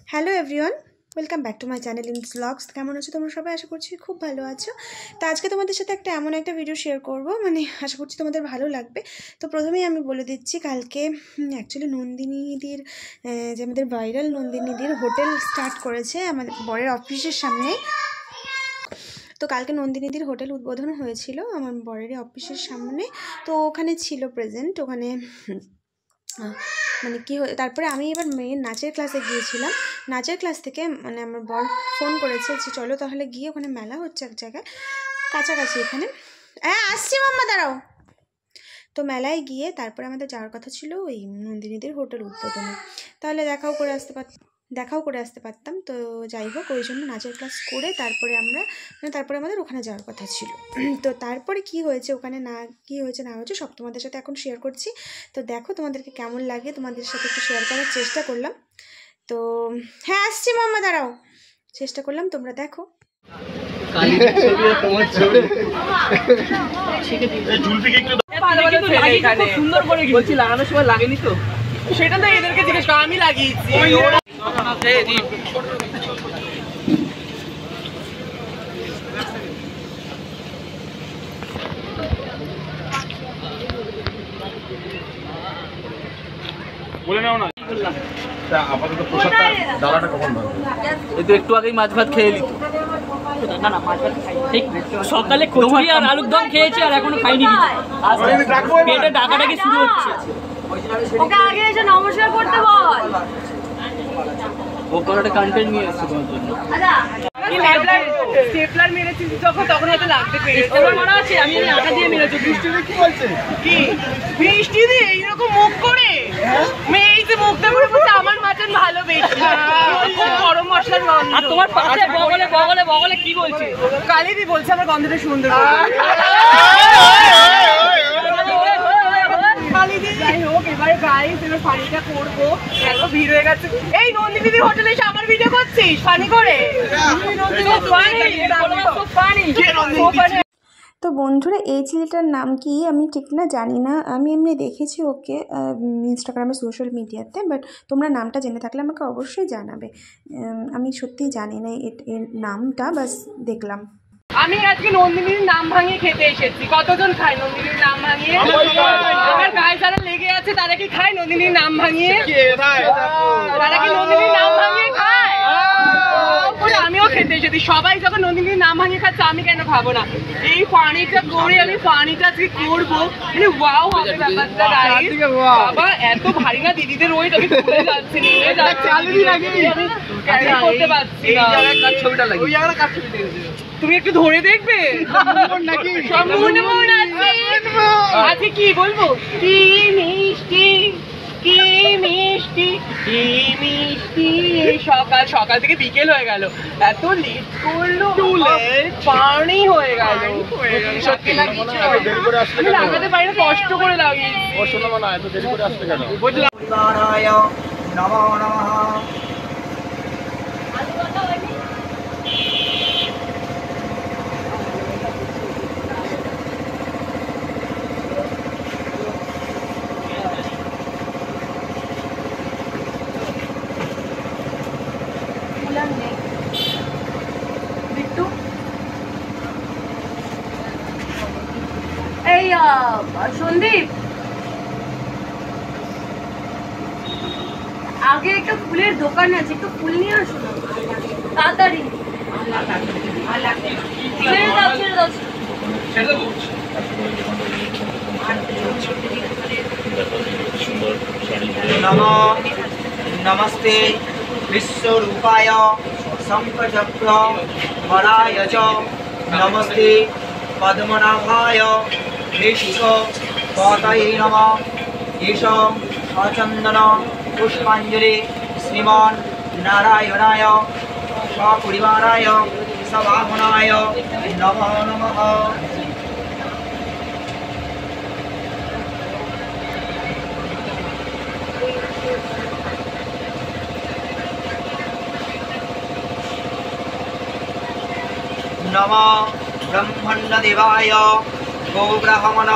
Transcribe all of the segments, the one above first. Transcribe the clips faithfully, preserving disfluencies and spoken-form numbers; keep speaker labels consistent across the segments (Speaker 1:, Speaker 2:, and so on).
Speaker 1: Hello everyone, welcome back to my channel ins blogs. কেমন আছো তোমরা সবাই? আশা করছি খুব ভালো আছো। তো আজকে তোমাদের সাথে একটা এমন একটা ভিডিও শেয়ার করব, মানে আশা করছি তোমাদের ভালো লাগবে। তো প্রথমেই আমি বলে দিচ্ছি, কালকে অ্যাকচুয়ালি নন্দিনীদির যে আমাদের ভাইরাল নন্দিনীদির হোটেল স্টার্ট করেছে আমাদের বরের অফিসের সামনে। তো কালকে নন্দিনীদির হোটেল উদ্বোধন হয়েছিল আমার বরের অফিসের সামনে। তো ওখানে ছিল প্রেজেন্ট, ওখানে মানে কী হয়ে তারপরে আমি এবার মেয়ের নাচের ক্লাসে গিয়েছিলাম। নাচের ক্লাস থেকে মানে আমার বর ফোন করেছে যে চলো তাহলে গিয়ে, ওখানে মেলা হচ্ছে এক জায়গায় কাছাকাছি এখানে। হ্যাঁ আসছি মাম্মা, দাঁড়াও। তো মেলায় গিয়ে তারপরে আমাদের যাওয়ার কথা ছিল ওই নন্দিনীদের হোটেল উদ্বোধনে, তাহলে দেখাও করে আসতে পারতাম দেখাও করে আসতে পারতাম তো যাই হোক, ওই জন্য নাচের ক্লাস করে তারপরে আমরা মানে তারপরে আমাদের ওখানে যাওয়ার কথা ছিল। তো তারপরে কি হয়েছে ওখানে, না কি হয়েছে না হয়েছে সব তোমাদের সাথে এখন শেয়ার করছি। তো দেখো তোমাদেরকে কেমন লাগে, তোমাদের সাথে একটু শেয়ার করার চেষ্টা করলাম। তো হ্যাঁ আসছি মাম্মা, দাঁড়াও, চেষ্টা করলাম, তোমরা দেখো।
Speaker 2: সুন্দর করে বলছি, লাগানোর সময় লাগেনি তো, সেটা তো এদেরকে জিজ্ঞেস কর, আমি লাগিয়েছি।
Speaker 3: বলে নাও না আপাতত প্রসাদটা ডালাটা কখন ভালো?
Speaker 2: এই তো একটু আগেই মাছ ভাত খেয়ে নিত। না না মাছ ভাত খাই ঠিক সকালে কচুরি আর আলুর দম খেয়েছি আর এখনো খাইনি কিছু। পেটে ডাকাডাকি শুরু হচ্ছে।
Speaker 4: ওকে আগে এসে নমস্কার করতে বল।
Speaker 2: ও কোনটা কন্টেন্ট নিয়ে এসেছে তোমার জন্য। আচ্ছা কি স্টেপলার স্টেপলার মেরেছি যখন, তখন হয়তো লাগতে পেরেছে। স্টেপলার মারা আছে, আমি আটা দিয়ে মেরেছি। বৃষ্টি দিয়ে কি বলছে? কি বৃষ্টি দিয়ে এইরকম মুখ করে মেয়ে এই যে মুখটা করে বলছে আমার মাটন ভালো বেশি, খুব গরম মশলার গন্ধ। আর তোমার পাশে বগলে বগলে বগলে কি বলছে? কালিদি বলছে আমার গন্ধটা সুন্দর। যাই হোক, এবার গাইস এবার ফানিটা করবো, এত ভিড় হয়ে গেছে। এই নন্দিনীদির হোটেলে এসে আমার ভিডিও করছিস ফানি করে?
Speaker 1: তো বন্ধুরা, এই ছেলেটার নাম কি আমি ঠিক না জানি না, আমি এমনি দেখেছি ওকে ইনস্টাগ্রামে সোশ্যাল মিডিয়াতে, বাট তোমরা নামটা জেনে থাকলে আমাকে অবশ্যই জানাবে। আমি সত্যিই জানি না এর নামটা, বাস দেখলাম।
Speaker 2: আমি আজকে নন্দিনীর নাম ভাঙিয়ে খেতে এসেছি। কতজন খায় নন্দিনীর নাম ভাঙিয়ে? আমার গায়ে যারা লেগে আছে তারা কি খায় নন্দিনীর নাম ভাঙিয়ে? তারা কি নন্দিনীর নাম ভাঙিয়ে খায়? আমিও খেতে এসেছি। সবাই যখন নন্দিনীর নাম ভাঙিয়ে খাচ্ছে, আমি কেন খাবো না? এই পানিটা করে আমি পানিটা আজকে করবো, মানে ওয়াও হবে ব্যাপারটা। বাবা এত ভারী না দিদিদের ওয়েট, আমি ভুলে যাচ্ছি নিয়ে যাচ্ছি করতে পারছি না। তুমি একটু ধরে দেখবে আজকে কি বলবো? কি মিষ্টি কি মিষ্টি কি মিষ্টি। সকাল সকাল থেকে বিকেল হয়ে গেল, এত লেট করলো, পানি হয়ে গেল। সত্যি আমি লাগাতে পারি না, কষ্ট করে লাগিয়ে। বুঝলাম। নমো নমঃ।
Speaker 4: এই সন্দীপ, আগে একটা ফুলের দোকান আছে, একটু ফুল নিয়ে আসো না তাড়াতাড়ি।
Speaker 5: नमस्ते विश्वरूपाय शंखचक्र वराय च नमस्ते पद्मनाभाय विश्वपतये नमः। ईशं अचंदन पुष्पांजलि श्रीमान नारायणाय सपरिवाराय सवाहनाय नमो नमः। नमः ब्रह्मण्डदेवाय गोब्राह्मण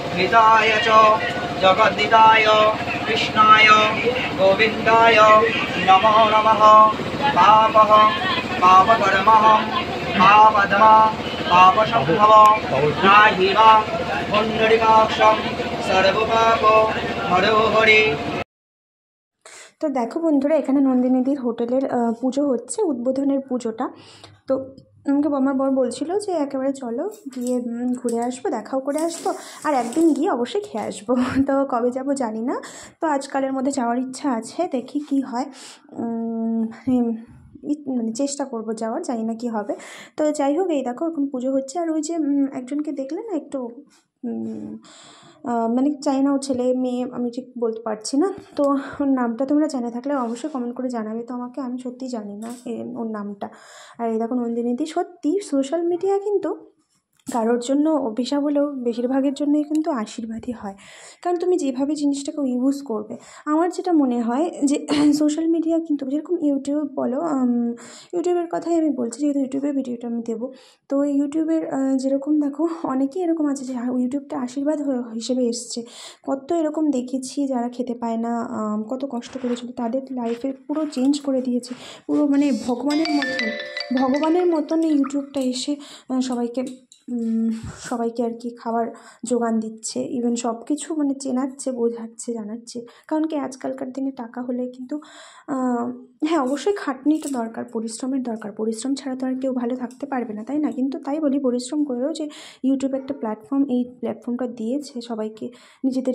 Speaker 5: हिताय च जगद्दिताय कृष्णाय गोविन्दाय নমো নমঃ পাপঃ পাপকর্মঃ পাপদমা পাপসম্ভব নাহি মাং পুণ্ডরীকাক্ষং সর্বপাপ হরো হরি।
Speaker 1: তো দেখো বন্ধুরা, এখানে নন্দিনীদির হোটেলের পুজো হচ্ছে, উদ্বোধনের পুজোটা। তো আমাকে আমার বর বলছিল যে একেবারে চলো গিয়ে ঘুরে আসবো, দেখাও করে আসবো, আর একদিন গিয়ে অবশ্যই খেয়ে আসবো। তো কবে যাব জানি না, তো আজকালের মধ্যে যাওয়ার ইচ্ছা আছে, দেখি কি হয়। মানে চেষ্টা করবো যাওয়ার, জানি না কি হবে। তো যাই হোক, এই দেখো এখন পুজো হচ্ছে। আর ওই যে একজনকে দেখলে না একটু মানে চাই না, ও ছেলে মেয়ে আমি ঠিক বলতে পারছি না, তো ওর নামটা তোমরা জেনে থাকলে অবশ্যই কমেন্ট করে জানাবে তো আমাকে, আমি সত্যিই জানি না ওর নামটা। আর এই দেখো নন্দিনীদি, সত্যি সোশ্যাল মিডিয়া কিন্তু কারোর জন্য অভিশাপ হলেও বেশিরভাগের জন্যই কিন্তু আশীর্বাদই হয়, কারণ তুমি যেভাবে জিনিসটাকে ইউজ করবে। আমার যেটা মনে হয় যে সোশ্যাল মিডিয়া কিন্তু যেরকম ইউটিউব বলো, ইউটিউবের কথাই আমি বলছি যেহেতু ইউটিউবের ভিডিওটা আমি দেবো, তো ইউটিউবের যেরকম দেখো অনেকেই এরকম আছে যে ইউটিউবটা আশীর্বাদ হিসেবে এসছে। কত এরকম দেখেছি যারা খেতে পায় না, কত কষ্ট করেছিল, তাদের লাইফে পুরো চেঞ্জ করে দিয়েছে, পুরো মানে ভগবানের মতন ভগবানের মতন ইউটিউবটা এসে সবাইকে সবাইকে আর কি খাবার জোগান দিচ্ছে, ইভেন সব কিছু মানে চেনাচ্ছে, বোঝাচ্ছে, জানাচ্ছে। কারণ কি আজকালকার দিনে টাকা হলে কিন্তু হ্যাঁ অবশ্যই খাটনিটা দরকার, পরিশ্রমের দরকার, পরিশ্রম ছাড়া তো আর কেউ ভালো থাকতে পারবে না, তাই না? কিন্তু তাই বলি, পরিশ্রম করেও যে ইউটিউব একটা প্ল্যাটফর্ম, এই প্ল্যাটফর্মটা দিয়েছে সবাইকে নিজেদের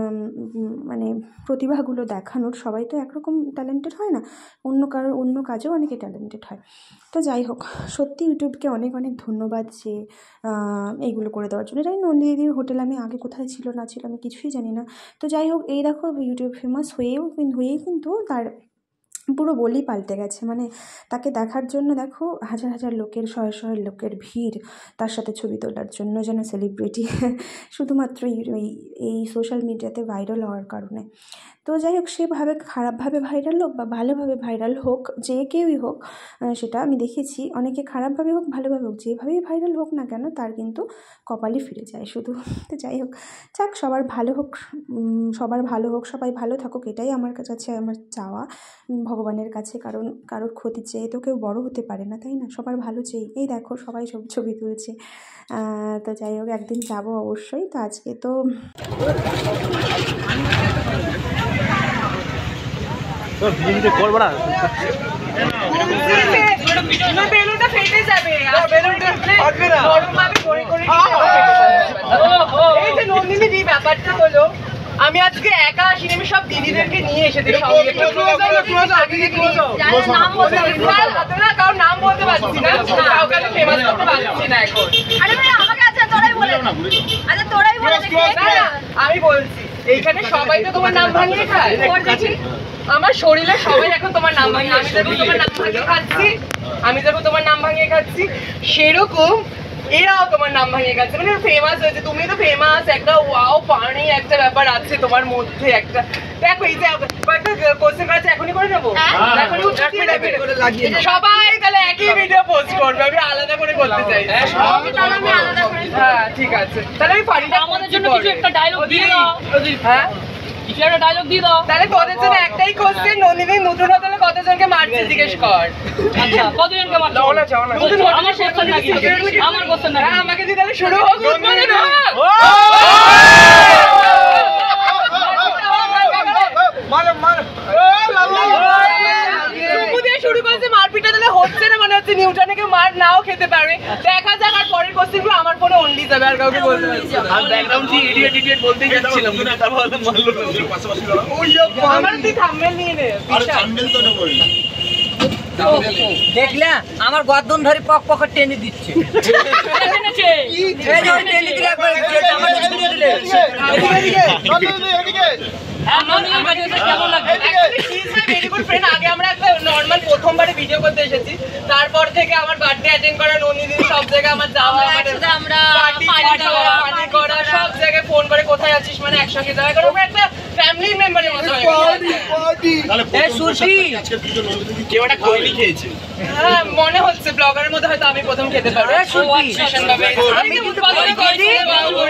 Speaker 1: মানে প্রতিভাগুলো দেখানোর। সবাই তো একরকম ট্যালেন্টেড হয় না, অন্য কারোর অন্য কাজেও অনেকে ট্যালেন্টেড হয়। তো যাই হোক, সত্যি ইউটিউবকে অনেক অনেক ধন্যবাদ যে এইগুলো করে দেওয়ার জন্য। জানি নন্দিনীদির হোটেল আমি আগে কোথায় ছিল না ছিল আমি কিছুই জানি না। তো যাই হোক, এই দেখো ইউটিউব ফেমাস হয়েও হয়েই কিন্তু তার পুরো বলি পাল্টে গেছে। মানে তাকে দেখার জন্য দেখো হাজার হাজার লোকের, শয়ে শয়ে লোকের ভিড় তার সাথে ছবি তোলার জন্য, যেন সেলিব্রিটি, শুধুমাত্র এই সোশ্যাল মিডিয়াতে ভাইরাল হওয়ার কারণে। তো যাই হোক, সেভাবে খারাপভাবে ভাইরাল হোক বা ভালোভাবে ভাইরাল হোক, যে কেউই হোক, সেটা আমি দেখেছি। অনেকে খারাপভাবে হোক ভালোভাবে হোক, যেভাবেই ভাইরাল হোক না কেন তার কিন্তু কপালই ফিরে যায় শুধু। তো যাই হোক, যাক সবার ভালো হোক, সবার ভালো হোক, সবাই ভালো থাকুক, এটাই আমার কাছে আমার চাওয়া ভগবানের কাছে। কারণ কারোর ক্ষতি চেয়ে তো কেউ বড় হতে পারে না, তাই না? সবার ভালো চেয়ে। এই দেখো সবাই সব ছবি তুলছে। তো যাই হোক, একদিন যাবো অবশ্যই। তো আজকে তো
Speaker 2: বেলুনটা ফেটে যাবে, এই যে নন্দিনী ব্যাপারটা হলো, আমি আজকে একা আসিনি, আমি সব দিদিদেরকে নিয়ে এসেছি সঙ্গে। কারোর নাম বলতে পারছি না, কাউকে আমি ফেমাস করতে পারছি না এখন। আমি বলছি এইখানে সবাই তো তোমার নাম ভাঙিয়ে খায়, আমার শরীরে সবাই এখন তোমার নাম ভাঙিয়ে, আমি যখন তোমার নাম ভাঙিয়ে খাচ্ছি আমি যখন তোমার নাম ভাঙিয়ে খাচ্ছি সেরকম এরাও তোমার নাম ভাঙিয়ে গেছে। মানে ফেমাস হয়েছে, তুমি তো ফেমাস, একটা ওয়াও পানি একটা ব্যাপার আছে তোমার মধ্যে একটা। দেখো এই যে একটা কোশ্চেন আছে, এখনই করে নেবো, সবাই তাহলে একই ভিডিও পোস্ট করবে, আমি আলাদা করে করতে চাই। হ্যাঁ ঠিক আছে, তাহলে আমি পানিটা আমাদের জন্য কিছু একটা ডায়লগ দিয়ে দাও। হ্যাঁ কিছু একটা ডায়লগ দিয়ে দাও। তাহলে তোদের জন্য একটাই কোশ্চেন, নন্দিনী নতুন হলে কতজনকে মারছে জিজ্ঞেস কর। আচ্ছা কতজনকে মারছে? যাও না যাও না, আমার কোশ্চেন নাকি আমার কোশ্চেন নাকি আমাকে দিয়ে তাহলে শুরু হোক। শুরু করেছে মারপিটটা, তাহলে হচ্ছে না মনে হচ্ছে নিউটনে কেউ মার নাও খেতে পারে। দেখা যাক, আর পরের কোশ্চেনগুলো আমার ফোনে অনলি যাবে, আর কাউকে বলতে পারছি না। আর ব্যাকগ্রাউন্ড কি ইডিয়েট ইডিয়েট বলতেই যাচ্ছিলাম, কিন্তু তারপর মারলো না। পাশাপাশি আমার তুই থাম্বনেল নিয়ে নে, আর থাম্বনেল তো নেব না।
Speaker 5: দেখলে আমার গর্দন ধরে পক পক টেনে দিচ্ছে।
Speaker 2: আগে আমরা একটা নর্মাল প্রথমবারে ভিডিও করতে এসেছি, তারপর থেকে আমার বার্থডে অ্যাটেন্ড করা, নন্দিনী সব জায়গায় আমার যাওয়া, আমরা পার্টি করা, সব জায়গায় ফোন করে কোথায় আছিস মানে একসঙ্গে যাওয়া, কারণ আমরা একটা ফ্যামিলি মেম্বারের মতো হয়ে গেছে। হ্যাঁ মনে হচ্ছে ব্লগারের মধ্যে হয়তো আমি প্রথম খেতে পারবো। আমি কিন্তু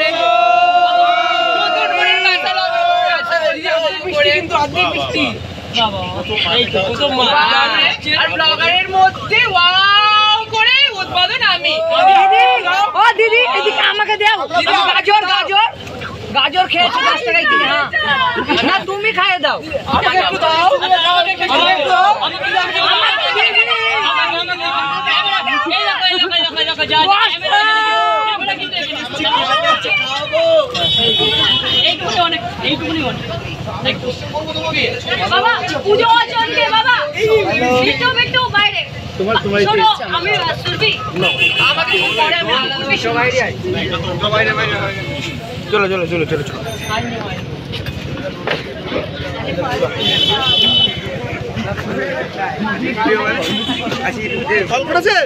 Speaker 2: কিন্তু অর্ধেক মিষ্টি আর ব্লগারের মধ্যে ওয়াও করে উদ্বোধন আমি।
Speaker 4: ও দিদি এদিকে আমাকে দাও গাজর গাজর
Speaker 5: গাজর খেয়েছো দশ টাকায় কিনে। হ্যাঁ না তুমি খাইয়ে দাও।
Speaker 2: আমাকে একটু দাও, আমাকে একটু দাও।
Speaker 4: বাবা পুজো চলছে বাবা বিট্টু বিট্টু বাইরে
Speaker 3: তোমার তোমার
Speaker 4: শোনো আমি সুরভি
Speaker 2: আমাকে পরে আমি আলাদা
Speaker 5: সবাই আই
Speaker 3: বাইরে বাইরে চলো চলো চলো চলো চলো ফল করেছে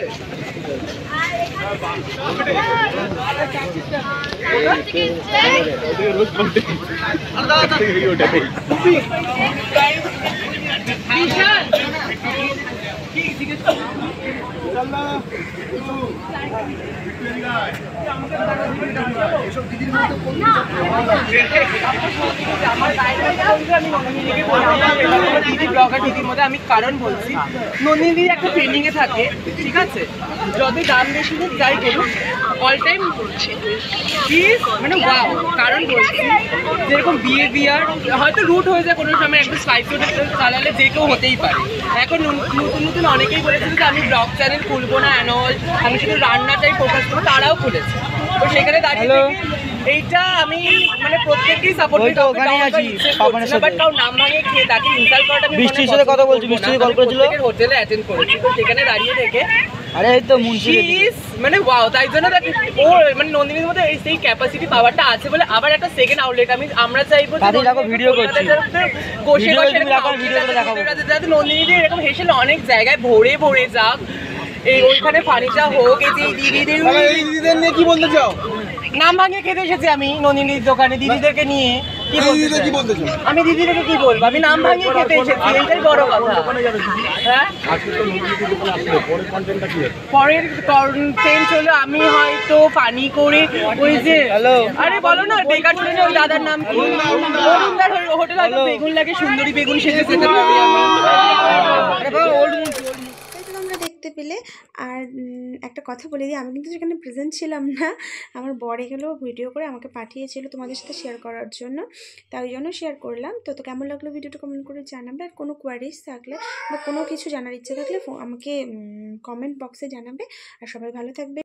Speaker 2: আমি কারণ বলছি নন্দিনী দিদি একটা ট্রেনিং এ থাকে, ঠিক আছে, যদি দাম বেশি হোক যাই করুক অল টাইম করছে মানে ওয়াও। কারণ বলছি যেরকম বিহেভিয়ার হয়তো রুট হয়ে যায় কোনো সময়, একটা স্পাইসি চালালে যে কেউ হতেই পারে। এখন নতুন নতুন অনেকেই বলেছিল যে আমি ব্লগ চ্যানেল খুলবো না অ্যানল, আমি শুধু রান্নাটাই ফোকাস করবো, তারাও খুলেছে। তো সেখানে দাঁড়িয়ে এইটা আমি মানে প্রত্যেককেই সাপোর্ট করি, বাট কারণ নাম ভাঙিয়ে খেয়ে তাকে ইনসাল্ট করাটা আমি বৃষ্টির সাথে কথা বলছি, বৃষ্টির কল করেছিল, হোটেলে অ্যাটেন্ড করেছি। তো সেখানে দাঁড়িয়ে থেকে
Speaker 5: আরে এই তো মুন্সি
Speaker 2: মানে ওয়াও, তাই জন্য ও মানে নন্দিনীর মধ্যে সেই ক্যাপাসিটি পাওয়ারটা আছে বলে আবার একটা সেকেন্ড আউটলেট আমি আমরা চাইবো
Speaker 5: ভিডিও করছি
Speaker 2: যাতে নন্দিনীদের এরকম হেসেল অনেক জায়গায় ভরে ভরে যাক, এই ওইখানে পানিটা হোক। এই যে দিদিদের
Speaker 3: দিদিদের নিয়ে কি বলতে চাও?
Speaker 2: নাম ভাঙিয়ে খেতে এসেছি আমি নন্দিনীর দোকানে দিদিদেরকে নিয়ে। কি বলতে
Speaker 3: কি বলতে চাও?
Speaker 2: আমি দিদিদেরকে কি বলবো, আমি নাম ভাঙিয়ে খেতে এসেছি, এইটাই বড় কথা। হ্যাঁ
Speaker 3: আজকে তো নন্দিনী দোকানে আসলে পরের কন্টেন্টটা কি আছে?
Speaker 2: পরের কন্টেন্ট হলো আমি হয়তো পানি করে ওই যে আরে বলো না বেকার চলে ওই দাদার নাম কি, অরুণদার হোটেল হয়তো বেগুন লাগে সুন্দরী বেগুন সেজে যেতে পারি আমি।
Speaker 1: তোমরা দেখতে পেলে। আর উম, একটা কথা বলে দিই, আমি কিন্তু সেখানে প্রেজেন্ট ছিলাম না, আমার বর এগুলো ভিডিও করে আমাকে পাঠিয়েছিল তোমাদের সাথে শেয়ার করার জন্য, তাই ওই জন্য শেয়ার করলাম। তো তো কেমন লাগলো ভিডিওটা কমেন্ট করে জানাবে, আর কোনো কোয়ারিজ থাকলে বা কোনো কিছু জানার ইচ্ছে থাকলে আমাকে কমেন্ট বক্সে জানাবে। আর সবাই ভালো থাকবে।